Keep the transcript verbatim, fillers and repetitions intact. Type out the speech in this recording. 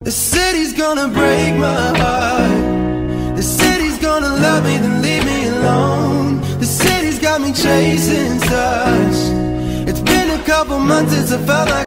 The city's gonna break my heart. The city's gonna love me, then leave me alone. The city's got me chasing stars. It's been a couple months since I felt like